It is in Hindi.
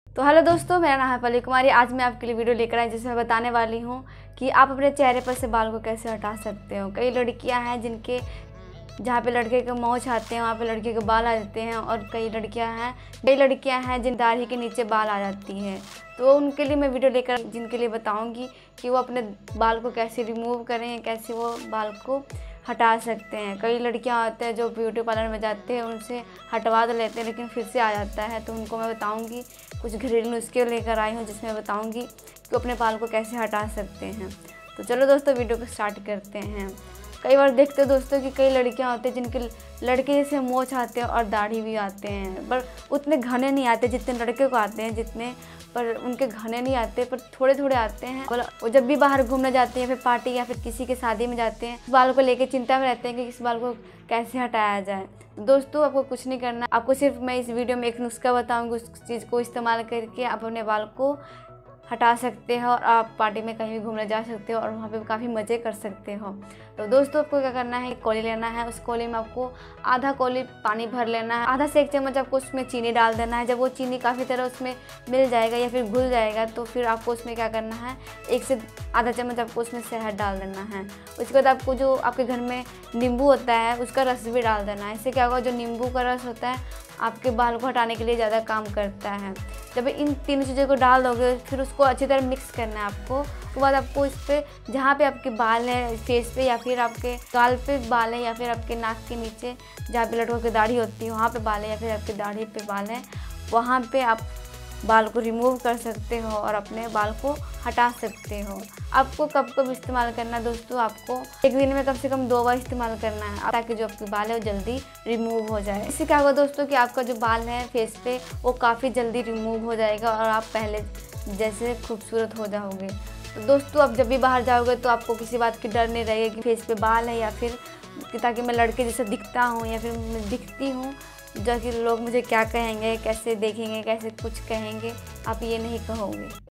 तो हेलो दोस्तों, मेरा नाम है पल्लवी कुमारी। आज मैं आपके लिए वीडियो लेकर आई जिसमें बताने वाली हूँ कि आप अपने चेहरे पर से बाल को कैसे हटा सकते हो। कई लड़कियाँ हैं जिनके जहाँ पे लड़के के मूंछ आते हैं वहाँ पे लड़के के बाल आ जाते हैं, और कई लड़कियाँ हैं जिन दाढ़ी के नीचे बाल आ जाती हैं। तो उनके लिए मैं वीडियो लेकर जिनके लिए बताऊँगी कि वो अपने बाल को कैसे रिमूव करें, कैसे वो बाल को हटा सकते हैं। कई लड़कियां होते हैं जो ब्यूटी पार्लर में जाते हैं, उनसे हटवा तो लेते हैं लेकिन फिर से आ जाता है। तो उनको मैं बताऊंगी, कुछ घरेलू नुस्खे लेकर आई हूँ जिसमें बताऊंगी कि अपने बाल को कैसे हटा सकते हैं। तो चलो दोस्तों, वीडियो को स्टार्ट करते हैं। कई बार देखते हो दोस्तों कि कई लड़कियां होती हैं जिनके लड़के जैसे मूंछ आते हैं और दाढ़ी भी आते हैं, पर उतने घने नहीं आते जितने लड़के को आते हैं, जितने पर उनके घने नहीं आते, पर थोड़े थोड़े आते हैं। वो जब भी बाहर घूमने जाते हैं, फिर पार्टी या फिर किसी के शादी में जाते हैं, इस बाल को लेके चिंता में रहते हैं कि इस बाल को कैसे हटाया जाए। दोस्तों, आपको कुछ नहीं करना, आपको सिर्फ मैं इस वीडियो में एक नुस्खा बताऊंगी। उस चीज़ को इस्तेमाल करके आप अपने बाल को हटा सकते हो और आप पार्टी में कहीं भी घूमने जा सकते हो और वहाँ पे काफ़ी मज़े कर सकते हो। तो दोस्तों, आपको क्या करना है, कौली लेना है। उस कौली में आपको आधा कौली पानी भर लेना है, आधा से 1 चम्मच आपको उसमें चीनी डाल देना है। जब वो चीनी काफ़ी तरह उसमें मिल जाएगा या फिर घुल जाएगा, तो फिर आपको उसमें क्या करना है, 1 से आधा चम्मच आपको उसमें शहद डाल देना है। उसके बाद आपको जो आपके घर में नींबू होता है उसका रस भी डाल देना है। इससे क्या होगा, जो नींबू का रस होता है आपके बाल को हटाने के लिए ज़्यादा काम करता है। जब इन तीनों चीज़ों को डाल दोगे, फिर उसको अच्छी तरह मिक्स करना है आपको। उसके बाद आपको इस पर जहाँ पे आपके बाल हैं, फेस पे या फिर आपके गाल पे बाल है या फिर आपके नाक के नीचे जहाँ पे लड़कों की दाढ़ी होती है वहाँ पे बाल है या फिर आपकी दाढ़ी पे बाल है, वहाँ पे आप बाल को रिमूव कर सकते हो और अपने बाल को हटा सकते हो। आपको कब कब इस्तेमाल करना है दोस्तों, आपको एक दिन में कम से कम 2 बार इस्तेमाल करना है ताकि जो आपके बाल है वो जल्दी रिमूव हो जाए। इससे क्या होगा दोस्तों कि आपका जो बाल है फेस पे वो काफ़ी जल्दी रिमूव हो जाएगा और आप पहले जैसे खूबसूरत हो जाओगे। तो दोस्तों, आप जब भी बाहर जाओगे तो आपको किसी बात की डर नहीं रहेगी कि फेस पे बाल है या फिर ताकि मैं लड़के जैसे दिखता हूँ या फिर मैं दिखती हूँ, जो कि लोग मुझे क्या कहेंगे, कैसे देखेंगे, कैसे कुछ कहेंगे, आप ये नहीं कहोगे।